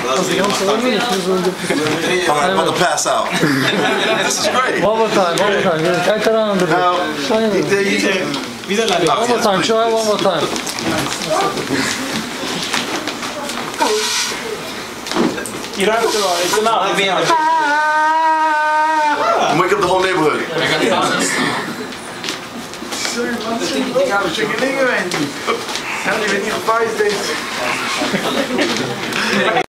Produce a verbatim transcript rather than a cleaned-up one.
Alright, I'm about to pass out. This is great. One more time, one more time. Right around the Now, one more time, try one more time. You don't have to, it's enough. wake up the whole neighborhood. Chicken dingo, man. How do you even fight this?